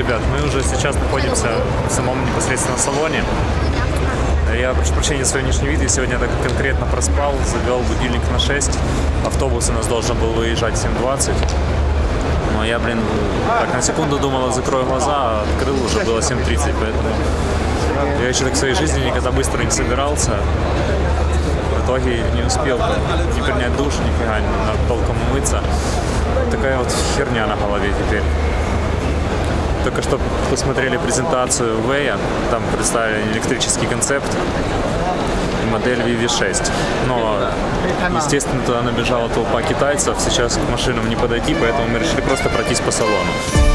Ребят, мы уже сейчас находимся в самом непосредственно салоне. Я прошу прощения за свой внешний вид, я сегодня так конкретно проспал, завел будильник на 6. Автобус у нас должен был выезжать в 7:20. Но я, так на секунду думал, закрою глаза, а открыл, уже было 7:30, поэтому я еще так в своей жизни никогда быстро не собирался. В итоге не успел ни принять душ, нифига, не толком умыться. Такая вот херня на голове теперь. Только что посмотрели презентацию Вэя, там представили электрический концепт и модель VV6. Но, естественно, туда набежала толпа китайцев, сейчас к машинам не подойти, поэтому мы решили просто пройтись по салону.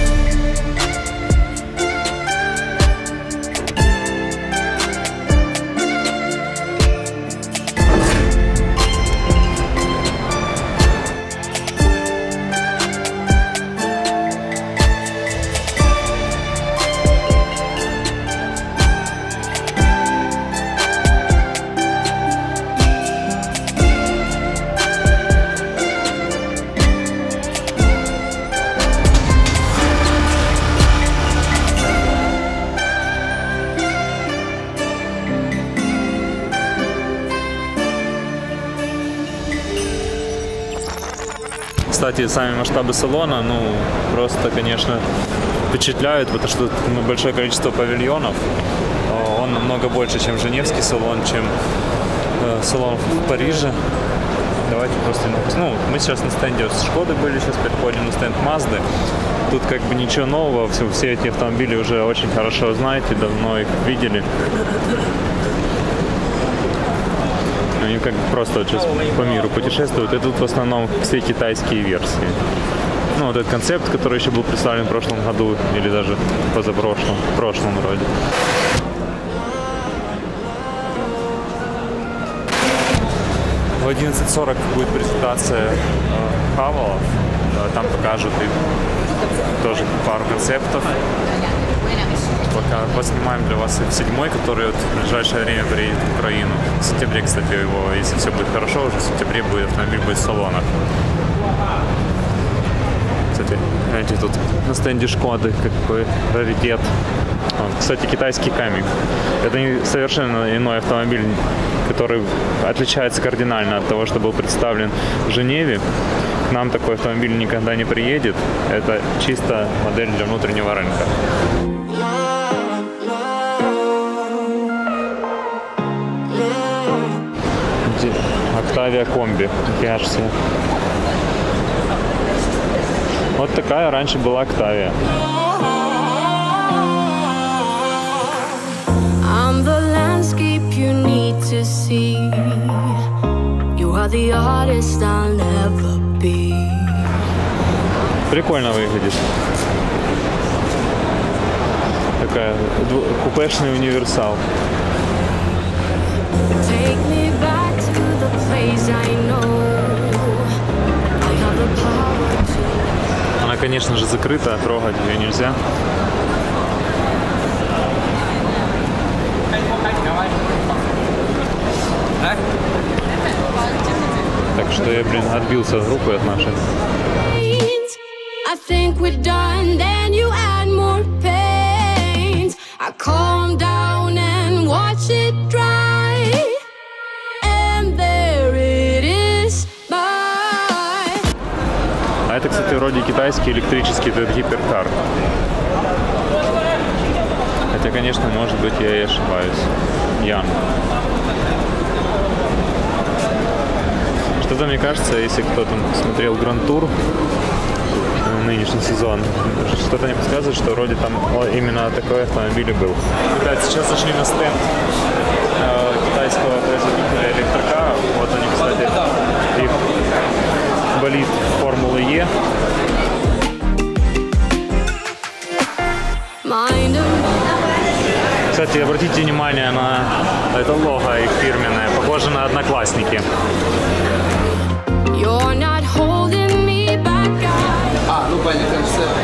Кстати, сами масштабы салона, просто, конечно, впечатляют, потому что большое количество павильонов. Он намного больше, чем Женевский салон, чем салон в Париже. Давайте просто... мы сейчас на стенде с Шкоды были, сейчас переходим на стенд Мазды. Тут как бы ничего нового, все эти автомобили уже очень хорошо знаете, давно их видели. Они как бы просто вот сейчас по миру путешествуют, и тут в основном все китайские версии. Вот этот концепт, который еще был представлен в прошлом году, или даже позапрошлом, в прошлом вроде. В 11:40 будет презентация Хавалов, там покажут и тоже пару концептов. Пока поснимаем для вас и 7-й, который в ближайшее время приедет в Украину. В сентябре, кстати, его, если все будет хорошо, уже в сентябре автомобиль будет в салонах. Кстати, знаете, тут на стенде Шкоды какой раритет. Кстати, китайский камень. Это совершенно иной автомобиль, который отличается кардинально от того, что был представлен в Женеве. К нам такой автомобиль никогда не приедет. Это чисто модель для внутреннего рынка. Octavia комби, кажется. Вот такая раньше была Octavia. I'm the landscape you need to see. You are the artist I'll never be. Прикольно выглядит. Такая купешный универсал. Take me back to the place I know. I have the power to... Она, конечно же, закрыта, трогать ее нельзя. Так что я, отбился от группы от нашей. I think we're done, then you add more paint. I calm down and watch it dry. And there it is, bye. А это, кстати, вроде китайский электрический этот гиперкар. Хотя, конечно, может быть, я и ошибаюсь. Ян. Что-то мне кажется, если кто-то смотрел Гранд-тур, нынешний сезон, что-то мне подсказывает, что вроде там именно такой автомобиль был. Ребят, сейчас зашли на стенд китайского производителя электрокаров. Вот они, кстати, их болид Формулы Е. Кстати, обратите внимание на это лого их фирменное, похоже на Одноклассники. Ну, понятно, концепт.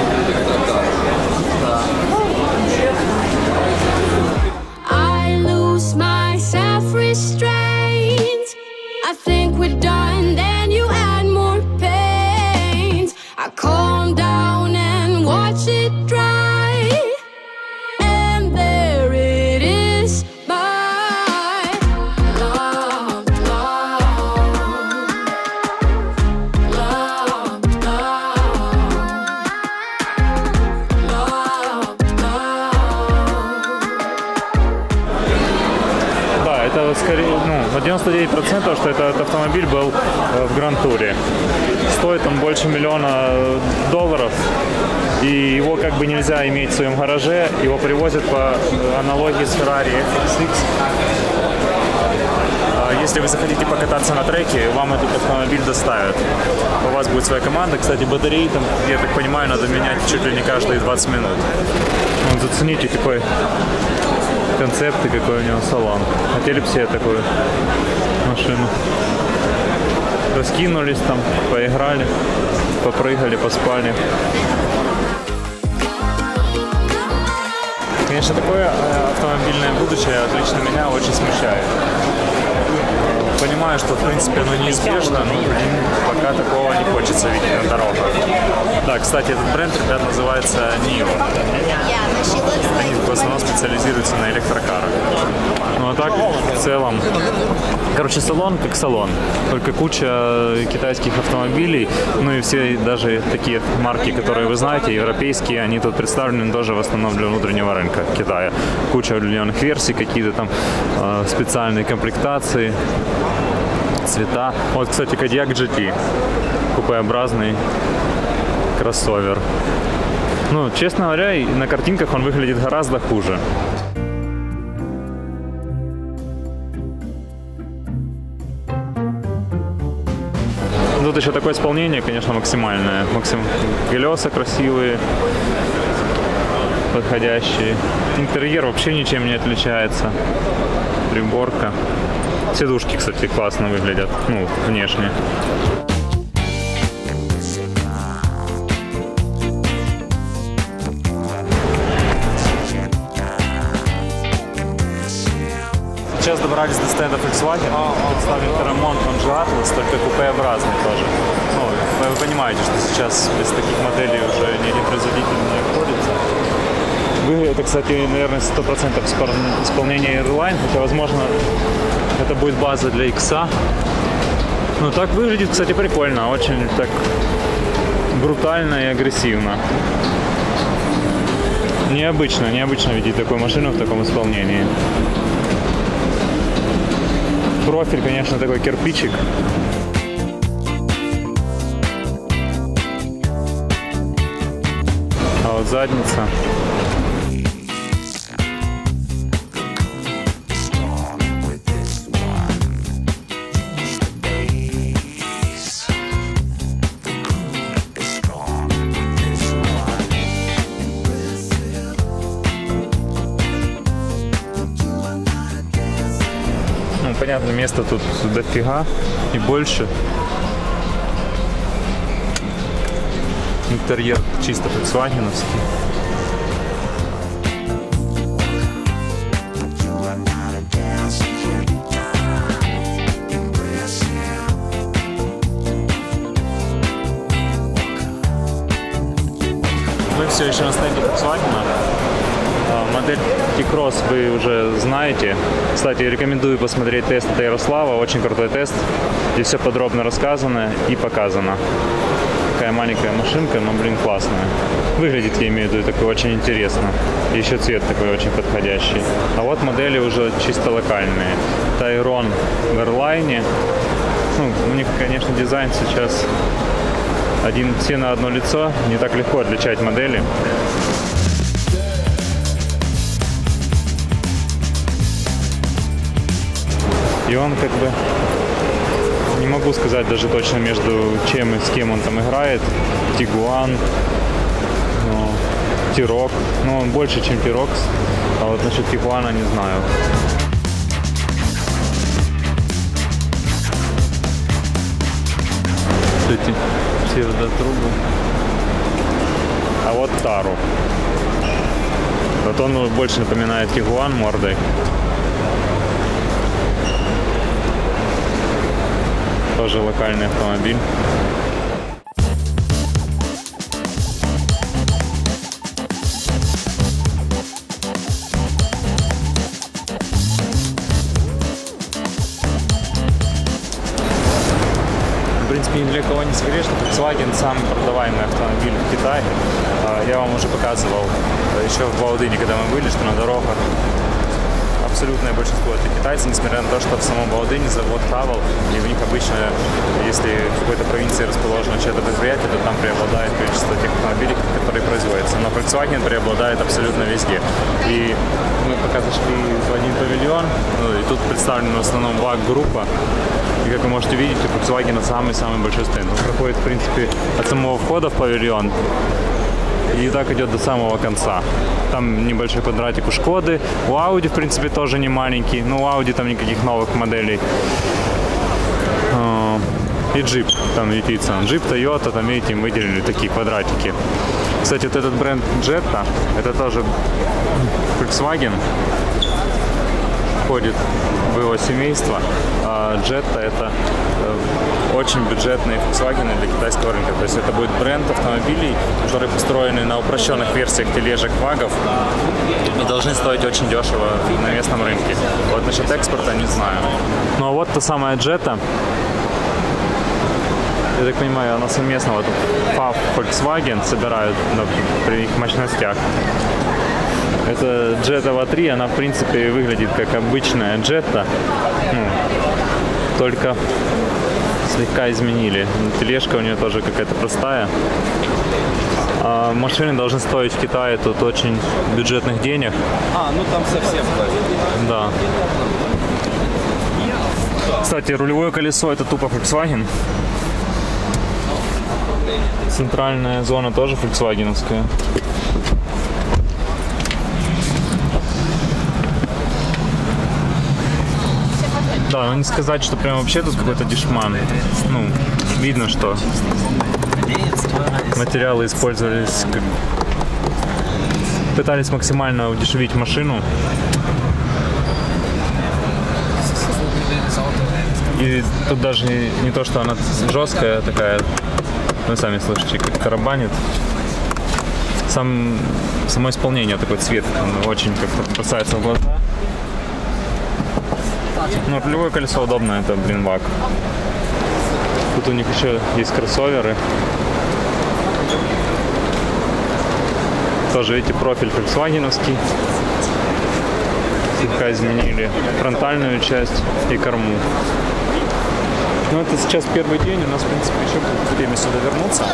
I lose my self-restraint. I think we're done, then you add more paint. I calm down and watch it dry. но 99%, что этот автомобиль был в Гран-туре. Стоит он больше $1 000 000, и его как бы нельзя иметь в своем гараже, его привозят по аналогии с Ferrari FX. Если вы захотите покататься на треке, вам этот автомобиль доставят. У вас будет своя команда. Кстати, батареи там, я так понимаю, надо менять чуть ли не каждые 20 минут. Вот зацените, какой концепт и какой у него салон. Хотели бы себе такую машину. Раскинулись там, поиграли, попрыгали, поспали. Конечно, такое автомобильное будущее лично меня очень смущает. Понимаю, что в принципе оно неизбежно, но пока такого не хочется видеть на дорогах. Да, кстати, этот бренд, ребят, называется NIO. Они в основном специализируются на электрокарах. Ну а так, в целом, короче, салон как салон. Только куча китайских автомобилей, ну и все даже такие марки, которые вы знаете, европейские, они тут представлены тоже в основном для внутреннего рынка Китая. Куча удлиненных версий, какие-то там специальные комплектации, цвета. Вот, кстати, Кодиак GT, купеобразный кроссовер. Ну, честно говоря, на картинках он выглядит гораздо хуже. Тут еще такое исполнение, конечно, максимальное. Колеса красивые, подходящие. Интерьер вообще ничем не отличается. Приборка. Сидушки, кстати, классно выглядят, ну, внешне. Сейчас добрались до стенда Volkswagen. Представлен Terramont, он же Atlas, только купеобразный тоже. Ну, вы понимаете, что сейчас без таких моделей уже ни один производитель не обходится. Это, кстати, наверное, 100% исполнение Airline, хотя, возможно, это будет база для X. Ну, так выглядит, кстати, прикольно, очень так брутально и агрессивно. Необычно видеть такую машину в таком исполнении. Профиль, конечно, такой кирпичик. А вот задница. Понятно, места тут дофига и больше. Интерьер чисто фольксвагеновский. Мы все еще на стенде Volkswagen. Модель T-Cross вы уже знаете. Кстати, рекомендую посмотреть тест от Ярослава. Очень крутой тест. Здесь все подробно рассказано и показано. Такая маленькая машинка, но, блин, классная. Выглядит, я имею в виду, такой очень интересно. Еще цвет такой очень подходящий. А вот модели уже чисто локальные. Tayron в Airline. Ну, у них, конечно, дизайн сейчас все на одно лицо. Не так легко отличать модели. И он как бы, не могу сказать даже точно между чем и с кем он там играет. Tiguan, T-Roc, но он больше, чем T-Roc, а вот насчет Tiguan не знаю. Эти псевдотрубы. А вот Taru. Вот он больше напоминает Tiguan мордой. Тоже локальный автомобиль. В принципе, ни для кого не секрет, что Volkswagen самый продаваемый автомобиль в Китае. Я вам уже показывал еще в Баодыне, когда мы были, что на дорогах абсолютное большинство это китайцы, несмотря на то, что в самом Баодыне завод Haval, и в них обычно, если в какой-то провинции расположено чье-то предприятие, то там преобладает количество тех автомобилей, которые производятся. Но Volkswagen преобладает абсолютно везде. И мы пока зашли в один павильон, и тут представлена в основном ВАГ-группа. И как вы можете видеть, у Volkswagen самый-самый большой стенд. Он проходит, в принципе, от самого входа в павильон и так идет до самого конца. Там небольшой квадратик у Шкоды. У Audi, в принципе, тоже не маленький. Но у Audi там никаких новых моделей. И Jeep там ютится. Jeep, Toyota, там, видите, им выделили такие квадратики. Кстати, вот этот бренд Jetta, это тоже Volkswagen. Входит в его семейство. А Jetta это очень бюджетные Volkswagen для китайского рынка. То есть это будет бренд автомобилей, которые построены на упрощенных версиях тележек ВАГов и должны стоить очень дешево на местном рынке. Вот насчет экспорта не знаю. Ну а вот та самая Jetta. Я так понимаю, она совместно вот FAW Volkswagen собирают при их мощностях. Это Jetta 3, она в принципе выглядит как обычная Jetta, только слегка изменили. Тележка у нее тоже какая-то простая. А машины должны стоить в Китае тут очень бюджетных денег. Ну там совсем. Да. Кстати, рулевое колесо это тупо Volkswagen. Центральная зона тоже фольксвагеновская. Да, но не сказать, что прям вообще тут какой-то дешман. Ну, видно, что материалы использовались как... Пытались максимально удешевить машину. И тут даже не то, что она жесткая такая, вы сами слышите, как тарабанит. Само исполнение, такой цвет, он очень как-то бросается в глаза. Ну, рулевое колесо удобно, это, блин, ВАГ. Тут у них еще есть кроссоверы. Тоже, видите, профиль фольксвагеновский. Слегка изменили фронтальную часть и корму. Ну, это сейчас первый день, у нас, в принципе, еще будет время сюда вернуться.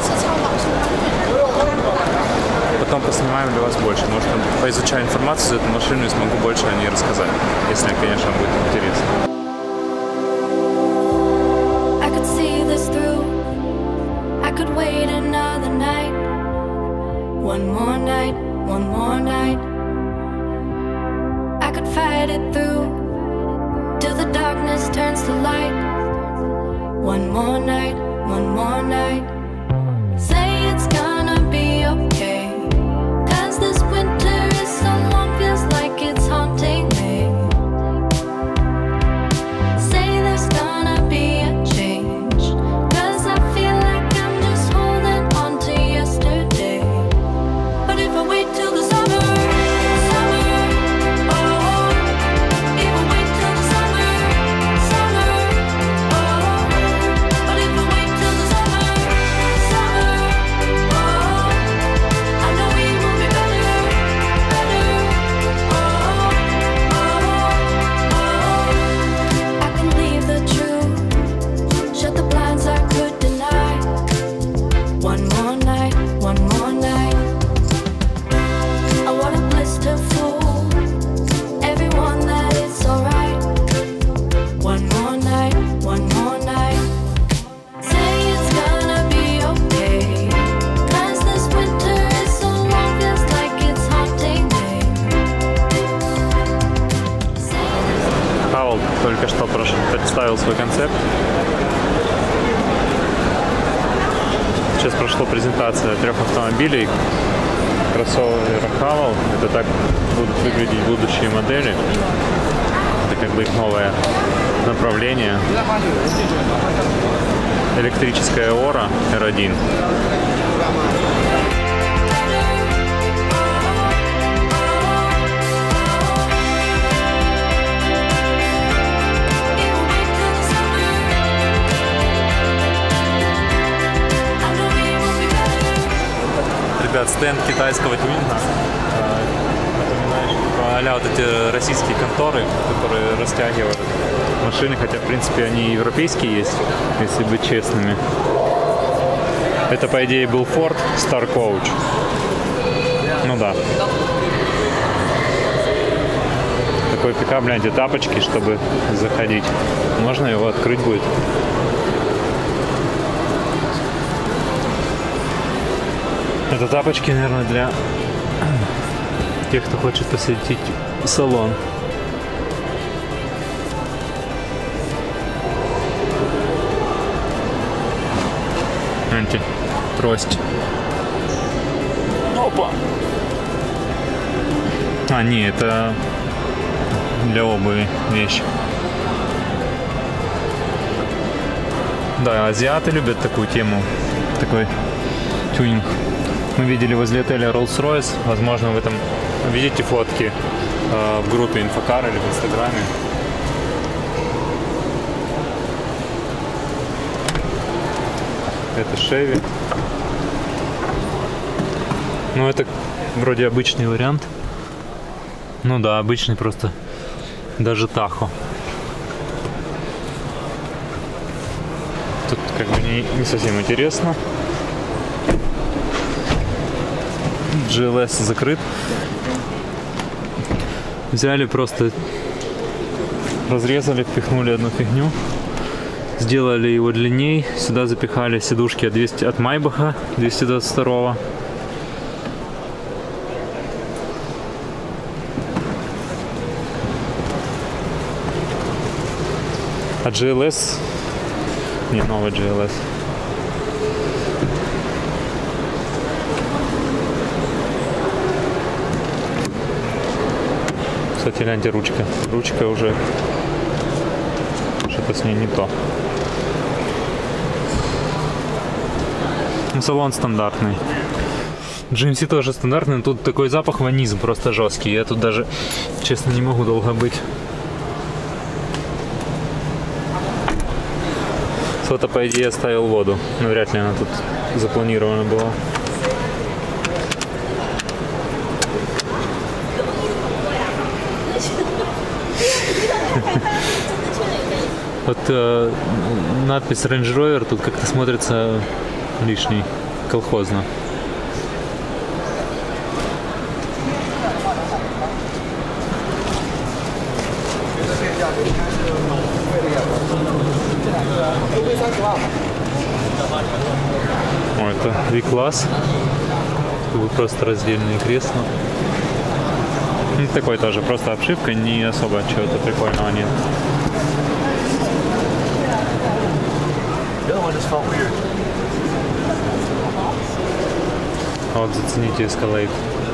Потом поснимаем для вас больше. Может, поизучаю информацию за эту машину и смогу больше о ней рассказать, если, конечно, будет интересно. One more night, one more night. Say it's gonna be okay. 'Cause this winter is so long, feels like it's haunting me. Say there's gonna be a change. 'Cause I feel like I'm just holding on to yesterday. But if I wait till the summer, oh, if I wait till the summer, oh. But if I wait till the summer, oh, I know we will be better, oh. I can leave the truth, shut the blinds I could deny. One more night, one more night. I want a blister full, everyone that it's alright. One more night, one more night. Say it's gonna be okay. 'Cause this winter is so long, feels like it's haunting me. Haval только что представил свой концепт. Сейчас прошла презентация 3 автомобилей. Кроссовер Haval. Это так будут выглядеть будущие модели. Это как бы их новое направление. Электрическая Ора R1. Ребят, стенд китайского тюнинга. напоминаешь, а-ля вот эти российские конторы, которые растягивают машины, хотя, в принципе, они европейские есть, если быть честными. Это, по идее, был Ford Star Coach. Ну да. Такой пикап, гляньте, тапочки, чтобы заходить. Можно его открыть будет. Это тапочки, наверное, для тех, кто хочет посетить салон. Гляньте, трость. Опа! А, не, это для обуви вещь. Да, азиаты любят такую тему, такой тюнинг. Мы видели возле отеля Rolls-Royce, возможно, вы там видите фотки в группе Инфокар или в Инстаграме. Это Chevy. Ну, это вроде обычный вариант. Ну да, обычный просто. Даже Tahoe. Тут как бы не совсем интересно. GLS закрыт. Взяли просто, разрезали, впихнули одну фигню. Сделали его длинней. Сюда запихали сидушки от Майбаха 222. А GLS... Не, новый GLS. Кстати, гляньте, ручка. Ручка уже... Что-то с ней не то. Ну, салон стандартный. GMC тоже стандартный, но тут такой запах ванизм просто жесткий. Я тут даже, честно, не могу долго быть. Кто-то, по идее, оставил воду, но вряд ли она тут запланирована была. Вот надпись Range Rover тут как-то смотрится лишний, колхозно. О, это V-класс. Просто раздельные кресла. Такой тоже, просто обшивка, не особо чего-то прикольного нет. А вот зацените Escalade.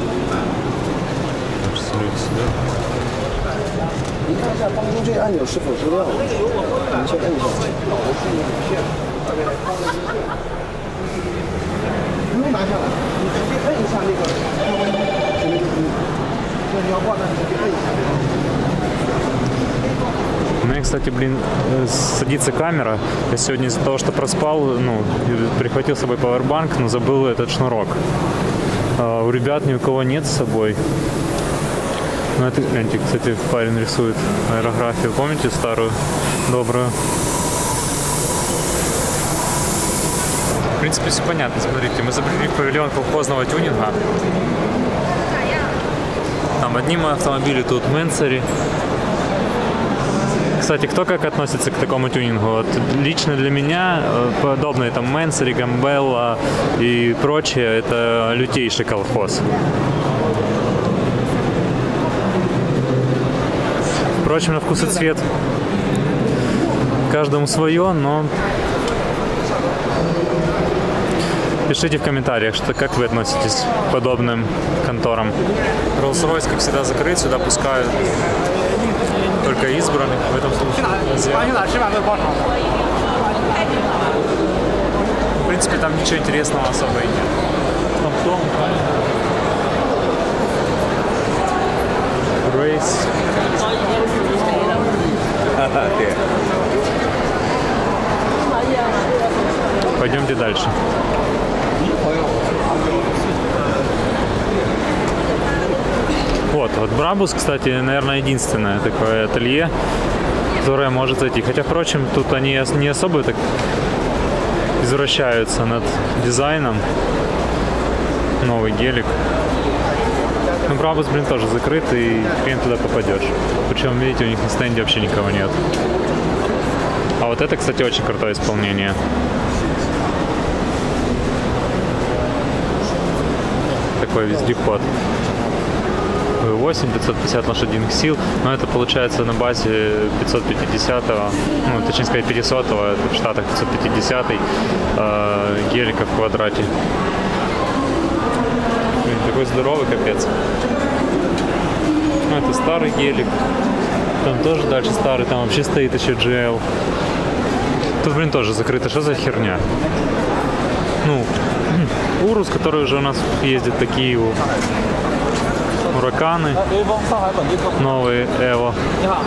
У меня, кстати, блин, садится камера. Я сегодня из-за того, что проспал, ну, прихватил с собой пауэрбанк, но забыл этот шнурок. У ребят ни у кого нет с собой. Ну, это, гляньте, кстати, парень рисует аэрографию. Помните старую, добрую? В принципе, все понятно. Смотрите, мы забрели в павильон колхозного тюнинга. Там одни автомобили, тут Mansory. Кстати, кто как относится к такому тюнингу? Вот, лично для меня подобные там Mansory, Gambella и прочее, это лютейший колхоз. Впрочем, на вкус и цвет каждому свое, но пишите в комментариях, что, как вы относитесь к подобным конторам. Rolls-Royce, как всегда, закрыт, сюда пускают только избранных, в этом случае. В принципе, там ничего интересного особо и нет. Race. Пойдемте дальше. Вот, Вот Брабус, кстати, наверное, единственное такое ателье, которое может зайти. Хотя, впрочем, тут они не особо так извращаются над дизайном. Новый гелик. Ну, Брабус, блин, тоже закрыт, и хрен туда попадешь. Причем, видите, у них на стенде вообще никого нет. А вот это, кстати, очень крутое исполнение. Такой вездеход. V8, 550 лошадиных сил, но это получается на базе 550-го, ну, точнее сказать 500-го, это в Штатах 550-й гелика в квадрате. Блин, такой здоровый капец. Ну, это старый гелик, там тоже дальше старый, там вообще стоит еще GL. Тут, блин, тоже закрыто, что за херня? Ну, Урус, который уже у нас ездит по Киеву. Ураканы, новые Эво.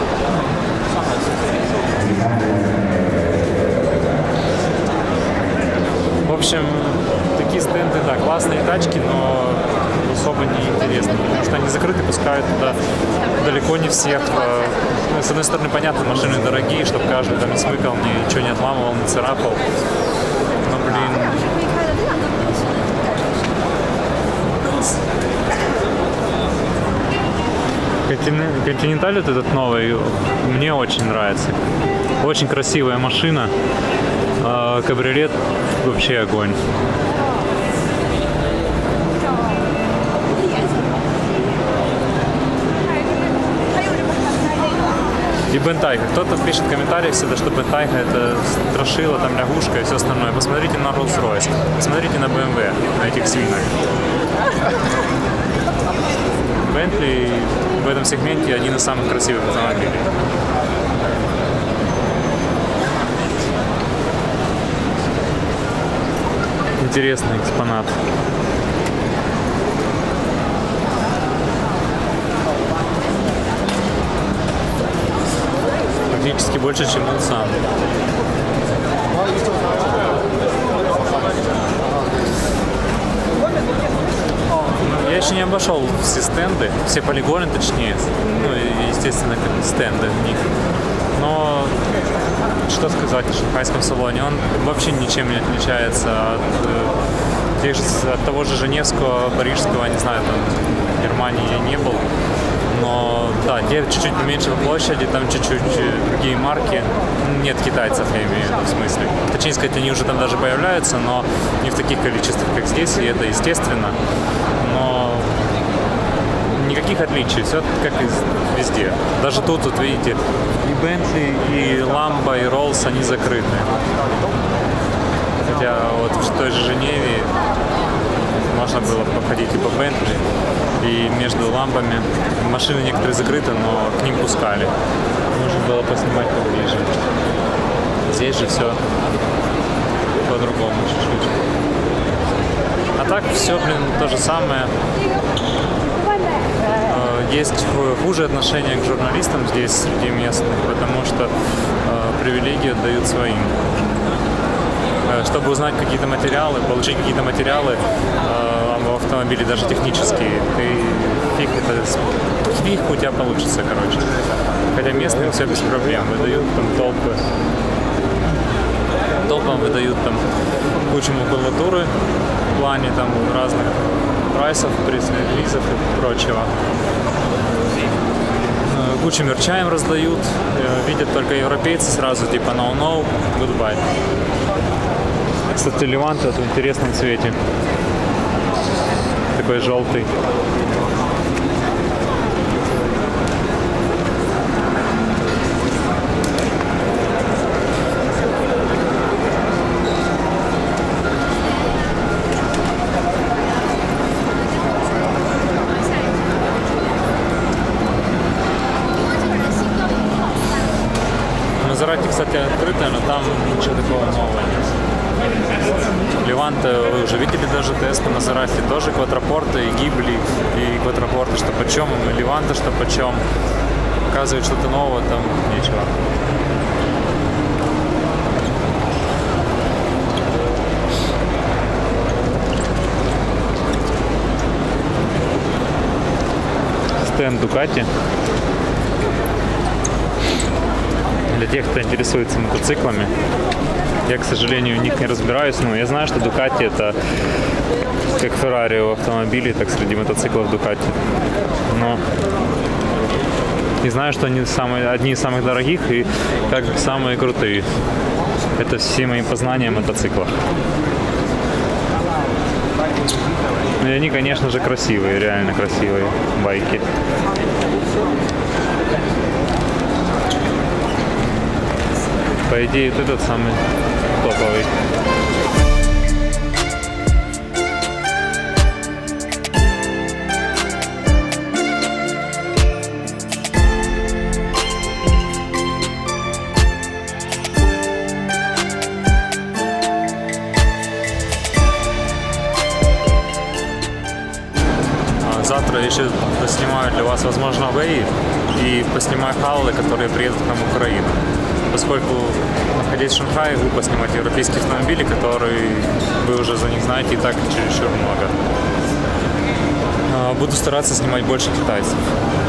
В общем, такие стенды, да, классные тачки, но особо не интересны, потому что они закрыты, пускают туда далеко не всех. С одной стороны, понятно, машины дорогие, чтобы каждый там не смыкал, ничего не отламывал, не царапал. Но, блин... Континенталь вот этот новый мне очень нравится. Очень красивая машина. Кабриолет вообще огонь. И Бентайга. Кто-то пишет в комментариях всегда, что Бентайга это страшила, там лягушка и все остальное. Посмотрите на Rolls-Royce, посмотрите на BMW, на этих свинок. Бентли в этом сегменте один из самых красивых автомобилей. Интересный экспонат. Практически больше, чем он сам. Я еще не обошел все стенды, все полигоны точнее, ну и, естественно, стенды в них. Но что сказать о шанхайском салоне, он вообще ничем не отличается от того же Женевского, Парижского, не знаю, там в Германии я не был. Но да, где чуть-чуть поменьше по площади, там чуть-чуть другие марки. Нет китайцев, я имею в виду, в смысле. Точнее сказать, они уже там даже появляются, но не в таких количествах, как здесь, и это естественно. Но никаких отличий, все как и везде. Даже тут, вот видите, и Bentley, и Lambo, и Rolls, они закрыты. Хотя вот в той же Женеве можно было походить и по Bentley, и между лампами. Машины некоторые закрыты, но к ним пускали. Можно было поснимать поближе. Здесь же все по-другому чуть-чуть. А так все, блин, то же самое. Есть хуже отношение к журналистам здесь среди местных, потому что привилегии отдают своим. Чтобы узнать какие-то материалы, получить какие-то материалы в автомобиле, даже технические, фиг у тебя получится, короче. Хотя местным все без проблем, выдают там толпам выдают там кучу макулатуры в плане там разных прайсов, пресс-релизов и прочего. Кучу мерча им раздают, видят только европейцы сразу, типа no, goodbye. Кстати, Леванте в интересном цвете. Такой желтый. Мазерати, кстати, открытая, но там ничего такого нового нет. Леванте, вы уже видели даже тесты, Мазерати тоже квадрапорты, и Гибли, и квадрапорты, что почем, и Леванте, что почем. Показывает что-то нового, там нечего. стенд Ducati. Для тех, кто интересуется мотоциклами. Я, к сожалению, в них не разбираюсь, но я знаю, что Ducati это как Ferrari у автомобилей, так среди мотоциклов Ducati. Но не знаю, что они одни из самых дорогих и как бы самые крутые. Это все мои познания о мотоциклах. И они, конечно же, красивые, реально красивые байки. По идее, вот этот самый топовый. Завтра я еще поснимаю для вас, возможно, Вэй и поснимаю халлы, которые приедут к нам в Украину. Поскольку, находясь в Шанхае, глупо снимать европейские автомобили, которые вы уже за них знаете и так чересчур много. Буду стараться снимать больше китайцев.